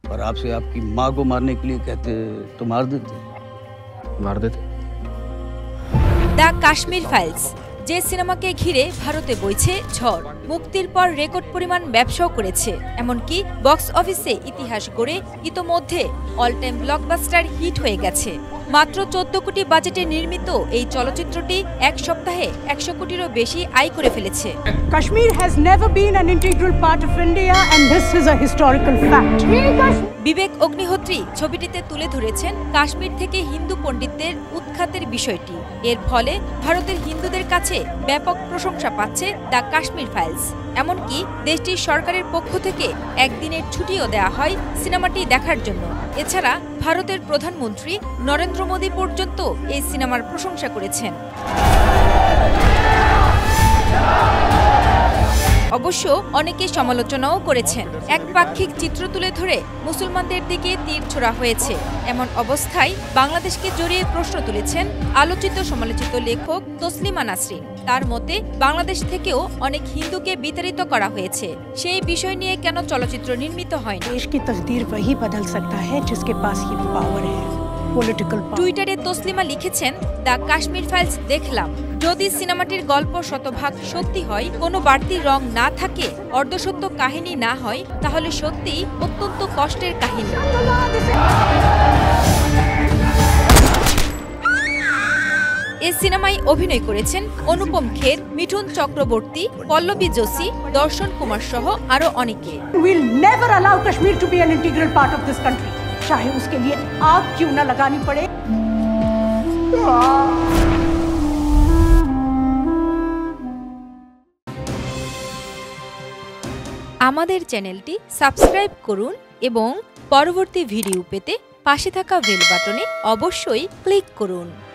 और आपसे आपकी माँ को मारने के लिए कहते तो मार देते। দ্য কাশ্মীর ফাইলস যে সিনেমাকে ঘিরে ভারতে বইছে ঝড়, মুক্তির পর রেকর্ড পরিমাণ ব্যবসাও করেছে, এমনকি বক্স অফিসে ইতিহাস গড়ে ইতোমধ্যে অল টাইম ব্লকবাস্টার হিট হয়ে গেছে। মাত্র 14 কোটি বাজেটে নির্মিত এই চলচ্চিত্রটি এক সপ্তাহে 100 কোটিরও বেশি আয় করে ফেলেছে। Kashmir has never been an integral part of India and this is a historical fact. বিবেক অগ্নিহোত্রী ছবিটিতে তুলে ধরেছেন কাশ্মীর থেকে হিন্দু পণ্ডিতদের উৎখাতের বিষয়টি। এর ফলে ভারতের হিন্দুদের কাছে ব্যাপক প্রশংসা পাচ্ছে দ্য কাশ্মীর ফাইলস। এমনকি দেশটির সরকারের পক্ষ থেকে একদিনের ছুটিও দেওয়া হয় সিনেমাটি দেখার জন্য। এছাড়া ভারতের প্রধানমন্ত্রী নরেন্দ্র মোদী পর্যন্ত এই সিনেমার প্রশংসা করেছেন। অবশ্য অনেকে সমালোচনাও করেছেন। একপাক্ষিক চিত্র তুলে ধরে মুসলমানদের দিকে তীর ছোড়া হয়েছে। এমন অবস্থায় বাংলাদেশকে জড়িয়ে প্রশ্ন তুলেছেন আলোচিত সমালোচিত লেখক তসলিমা নাসরিন। তার মতে বাংলাদেশ থেকেও অনেক হিন্দুকে বিতাড়িত করা হয়েছে। সেই বিষয় নিয়ে কেন চলচ্চিত্র নির্মিত হয়নি? देश की तकदीर वही बदल सकता है जिसके पास ये पावर है। টুইটারে তসলিমা লিখেছেন, দ্য কাশ্মীর ফাইলস দেখলাম। যদি সিনেমাটির গল্প শতভাগ সত্যি হয়, কোনো বাড়তি রং না থাকে, অর্ধসত্য কাহিনী না হয়, তাহলে সত্যিই অত্যন্ত কষ্টের কাহিনী। এই সিনেমায় অভিনয় করেছেন অনুপম খের, মিঠুন চক্রবর্তী, পল্লবী যোশী, দর্শন কুমার সহ আরো অনেকে। We'll never allow Kashmir to be an integral part of this country, चाहे उसके लिए आग क्यों ना लगानी पड़े। আমাদের চ্যানেলটি সাবস্ক্রাইব করুন এবং পরবর্তী ভিডিও পেতে পাশে থাকা বেল বাটনে অবশ্যই ক্লিক করুন।